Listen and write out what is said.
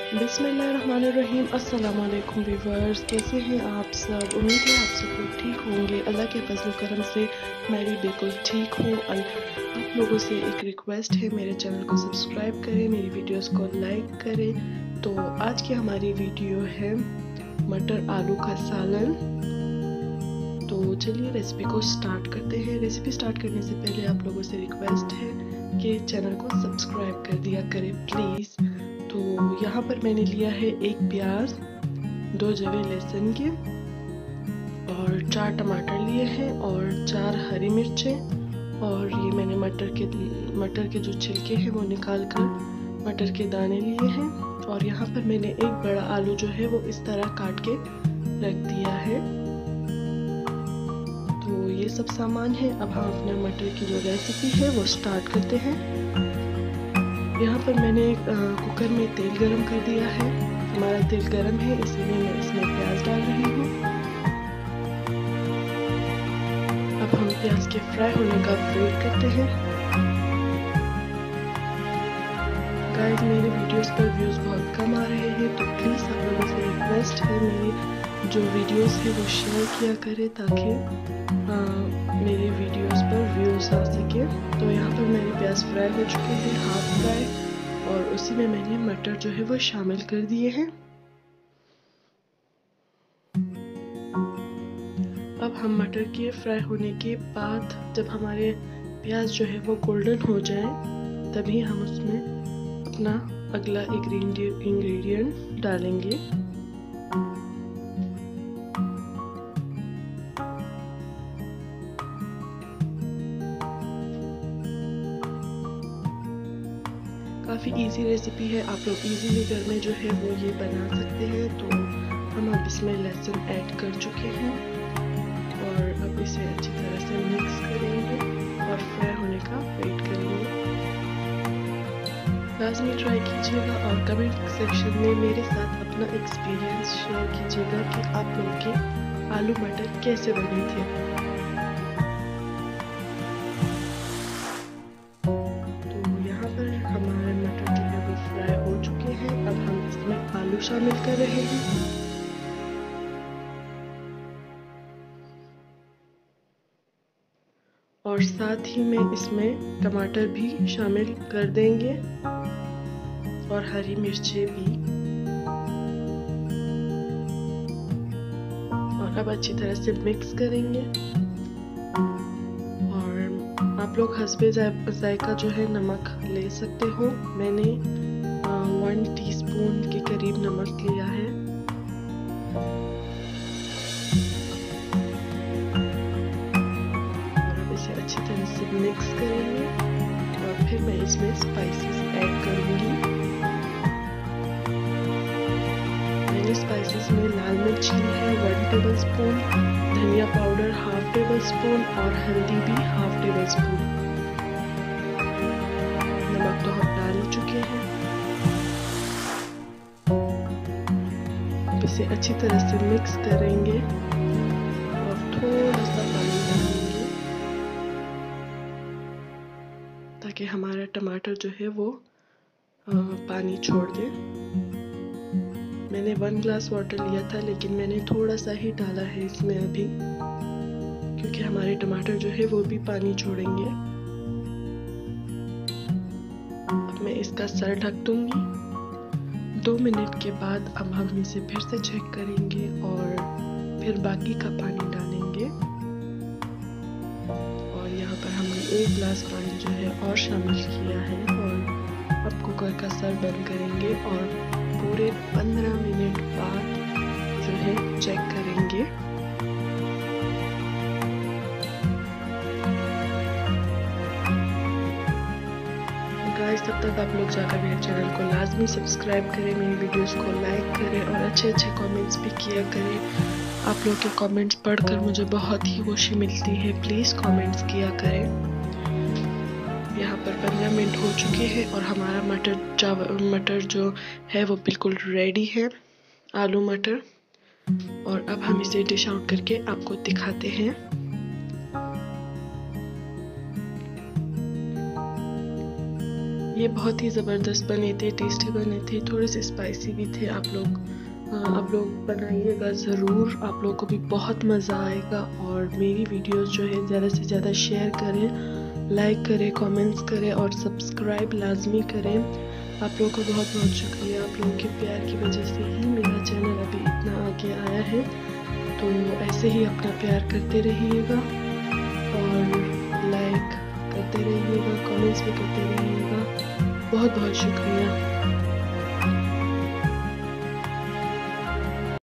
बिस्मिल्लाहिर्रहमानिर्रहीम। अस्सलाम वालेकुम व्यूवर्स, कैसे हैं आप सब? उम्मीद है आप सब लोग ठीक होंगे। अल्लाह के फजल करम से मैं भी बिल्कुल ठीक हूँ। आप लोगों से एक रिक्वेस्ट है, मेरे चैनल को सब्सक्राइब करें, मेरी वीडियोस को लाइक करें। तो आज की हमारी वीडियो है मटर आलू का सालन। तो चलिए रेसिपी को स्टार्ट करते हैं। रेसिपी स्टार्ट करने से पहले आप लोगों से रिक्वेस्ट है कि चैनल को सब्सक्राइब कर दिया करें प्लीज़। तो यहाँ पर मैंने लिया है 1 प्याज, 2 जवे लहसुन के और 4 टमाटर लिए हैं और 4 हरी मिर्चें। और ये मैंने मटर के जो छिलके हैं वो निकाल कर मटर के दाने लिए हैं। और यहाँ पर मैंने एक बड़ा आलू जो है वो इस तरह काट के रख दिया है। तो ये सब सामान है। अब हम अपने मटर की जो रेसिपी है वो स्टार्ट करते हैं। यहाँ पर मैंने कुकर में तेल गरम कर दिया है। हमारा तेल गरम है इसीलिए मैं इसमें प्याज डाल रही हूँ। अब हम प्याज के फ्राई होने का वेट करते हैं। गाइस, मेरे वीडियोस पर व्यूज़ बहुत कम आ रहे हैं, तो प्लीज़ आप लोगों से रिक्वेस्ट है मेरी जो वीडियोस है वो शेयर किया करें ताकि मेरे वीडियोस पर व्यूज़ आ सके। तो यहाँ पर मेरे प्याज फ्राई हो चुके हैं, हाफ फ्राई, और उसी में मैंने मटर जो है वो शामिल कर दिए हैं। अब हम मटर के फ्राई होने के बाद जब हमारे प्याज जो है वो गोल्डन हो जाए तभी हम उसमें अपना अगला इंग्रेडिएंट डालेंगे। काफ़ी इजी रेसिपी है, आप लोग इजीली घर में जो है वो ये बना सकते हैं। तो हम अब इसमें लहसुन ऐड कर चुके हैं और अब इसे अच्छी तरह से मिक्स करेंगे और फ्राई होने का वेट करेंगे। लाजमी ट्राई कीजिएगा और कमेंट सेक्शन में मेरे साथ अपना एक्सपीरियंस शेयर कीजिएगा कि आप लोगों के आलू मटर कैसे बने थे। आलू शामिल कर रहे हैं और साथ ही में इसमें टमाटर भी शामिल कर देंगे और हरी मिर्चें भी। और अब अच्छी तरह से मिक्स करेंगे। और आप लोग हस्बे जायका जो है नमक ले सकते हो। मैंने 1 टीस्पून के करीब नमक लिया है। और अब इसे अच्छी तरह से मिक्स करेंगे और फिर मैं इसमें स्पाइसेस ऐड करूंगी। मैंने स्पाइसेस में लाल मिर्च ली है 1 टेबलस्पून, धनिया पाउडर 1/2 टेबलस्पून और हल्दी भी 1/2 टेबलस्पून। नमक तो हम डाल चुके हैं। इसे अच्छी तरह से मिक्स करेंगे और थोड़ा सा पानी डालेंगे ताकि हमारा टमाटर जो है वो पानी छोड़ दे। मैंने 1 ग्लास वाटर लिया था लेकिन मैंने थोड़ा सा ही डाला है इसमें अभी, क्योंकि हमारे टमाटर जो है वो भी पानी छोड़ेंगे। अब मैं इसका सर ढक दूंगी। 2 मिनट के बाद अब हम इसे फिर से चेक करेंगे और फिर बाकी का पानी डालेंगे। और यहाँ पर हमने 1 ग्लास पानी जो है और शामिल किया है। और अब कुकर का सर बंद करेंगे और पूरे 15 मिनट बाद जो है चेक करेंगे। तब तक आप लोग जाकर मेरे चैनल को लाजमी सब्सक्राइब करें, मेरी वीडियोस को लाइक करें और अच्छे कमेंट्स भी किया करें। आप लोग के कमेंट्स पढ़कर मुझे बहुत ही खुशी मिलती है। प्लीज़ कमेंट्स किया करें। यहाँ पर 15 मिनट हो चुके हैं और हमारा मटर जो है वो बिल्कुल रेडी है, आलू मटर। और अब हम इसे डिश आउट करके आपको दिखाते हैं। ये बहुत ही ज़बरदस्त बने थे, टेस्टी बने थे, थोड़े से स्पाइसी भी थे। आप लोग बनाइएगा ज़रूर, आप लोगों को भी बहुत मज़ा आएगा। और मेरी वीडियोस जो है ज़्यादा से ज़्यादा शेयर करें, लाइक करें, कमेंट्स करें और सब्सक्राइब लाजमी करें। आप लोगों को बहुत बहुत शुक्रिया। आप लोगों के प्यार की वजह से ही मेरा चैनल अभी इतना आगे आया है। तो ऐसे ही अपना प्यार करते रहिएगा और लाइक करते रहिएगा, कमेंट्स भी करते रहिएगा। बहुत बहुत शुक्रिया।